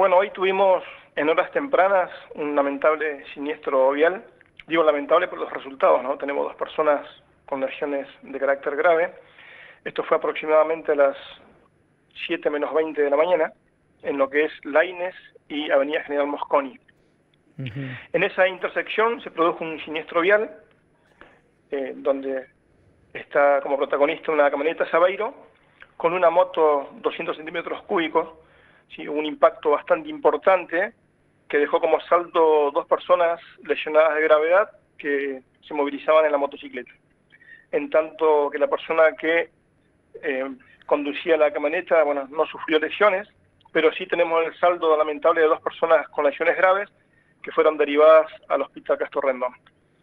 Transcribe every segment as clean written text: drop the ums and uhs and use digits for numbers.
Bueno, hoy tuvimos en horas tempranas un lamentable siniestro vial. Digo lamentable por los resultados, ¿no? Tenemos 2 personas con lesiones de carácter grave. Esto fue aproximadamente a las 7 menos 20 de la mañana, en lo que es Laínez y Avenida General Mosconi. En esa intersección se produjo un siniestro vial, donde está como protagonista una camioneta Saveiro con una moto 200 centímetros cúbicos, ¿sí? Un impacto bastante importante que dejó como saldo 2 personas lesionadas de gravedad que se movilizaban en la motocicleta. En tanto que la persona que conducía la camioneta, bueno, no sufrió lesiones, pero sí tenemos el saldo lamentable de 2 personas con lesiones graves que fueron derivadas al Hospital Castro Rendón.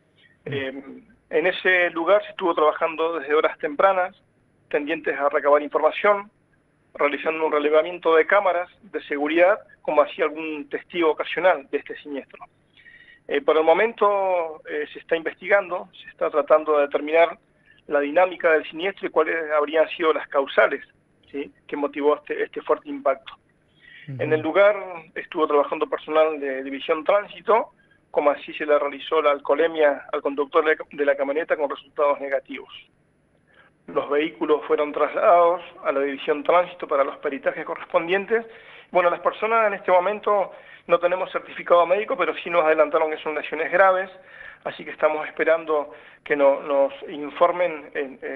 En ese lugar se estuvo trabajando desde horas tempranas, tendientes a recabar información, realizando un relevamiento de cámaras de seguridad, como hacía algún testigo ocasional de este siniestro. Por el momento se está investigando, se está tratando de determinar la dinámica del siniestro y cuáles habrían sido las causales, ¿sí?, que motivó este fuerte impacto. En el lugar estuvo trabajando personal de División Tránsito, como así se le realizó la alcoholemia al conductor de la camioneta con resultados negativos. Los vehículos fueron trasladados a la División Tránsito para los peritajes correspondientes. Bueno, las personas en este momento no tenemos certificado médico, pero sí nos adelantaron que son lesiones graves, así que estamos esperando que nos informen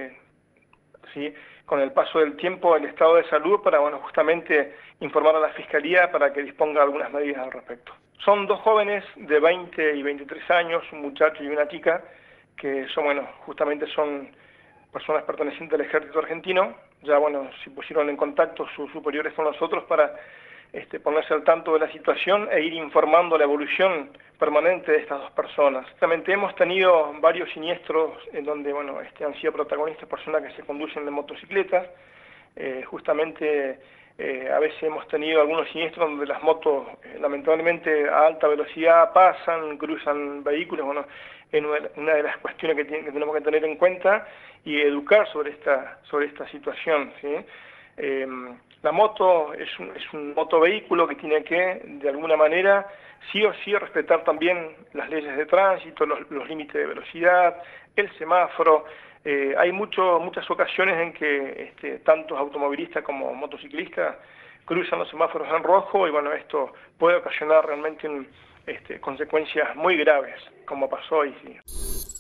¿sí?, con el paso del tiempo el estado de salud para, bueno, justamente informar a la Fiscalía para que disponga algunas medidas al respecto. Son 2 jóvenes de 20 y 23 años, un muchacho y una chica, que son, bueno, justamente son personas pertenecientes al ejército argentino. Ya, bueno, se pusieron en contacto sus superiores con nosotros para ponerse al tanto de la situación e ir informando la evolución permanente de estas 2 personas. Realmente hemos tenido varios siniestros en donde, bueno, han sido protagonistas personas que se conducen de motocicletas. Justamente a veces hemos tenido algunos siniestros donde las motos lamentablemente a alta velocidad pasan, cruzan vehículos. Bueno, es una de las cuestiones que tenemos que tener en cuenta y educar sobre esta situación, ¿sí? La moto es un motovehículo que tiene que, de alguna manera, sí o sí respetar también las leyes de tránsito, los límites de velocidad, el semáforo. Hay muchas ocasiones en que tantos automovilistas como motociclistas cruzan los semáforos en rojo y, bueno, esto puede ocasionar realmente consecuencias muy graves, como pasó hoy, sí.